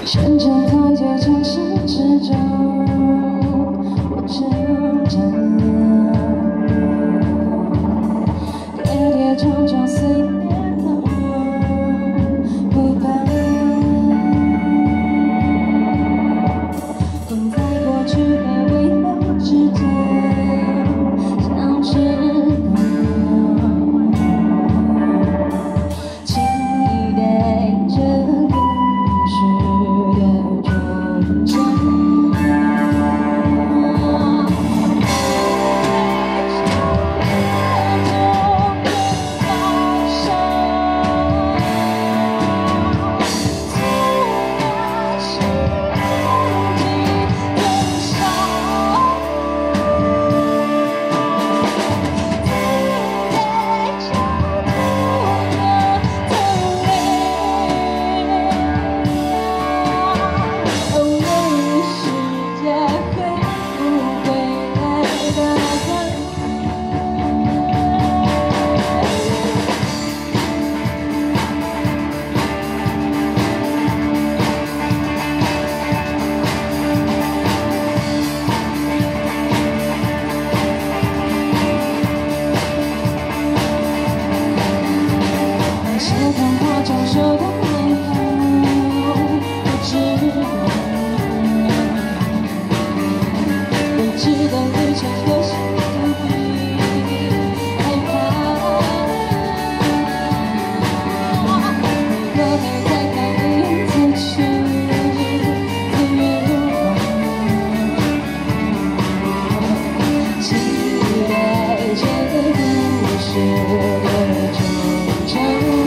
深沉在这城市之中，我成长，跌跌撞撞岁月的梦，不怕困在过去和未来之间，想知道，期待着故事的终章。童话中说的美好，不值得旅程有些不必害怕。我会再看一眼自己，自愿期待这个故事的终章。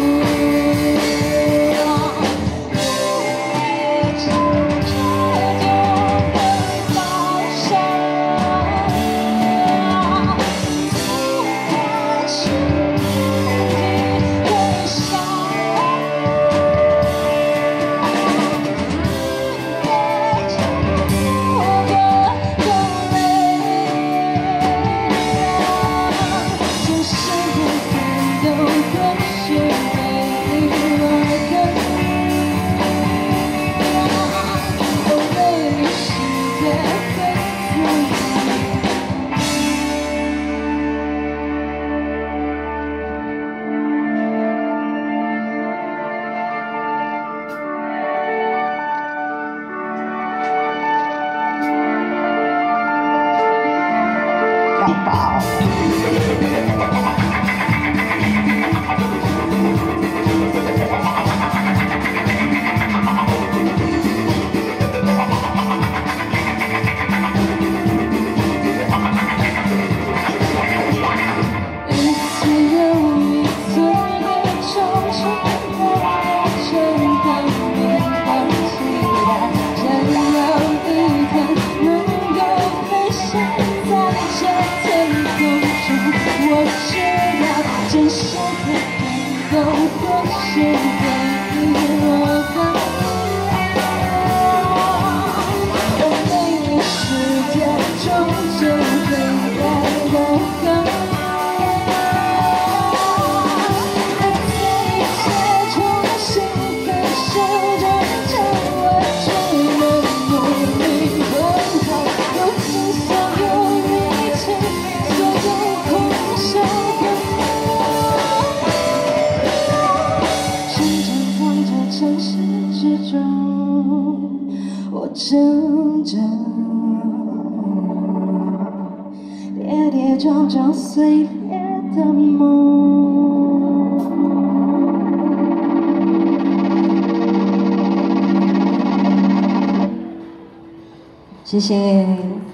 真实的感动，或是回忆落空。我给你世界终究会来的更。爱在一切重新开始之前，我只能努力奔跑，用尽所有力气，所有空想。城市之中，我挣扎，跌跌撞撞岁月的梦。谢谢。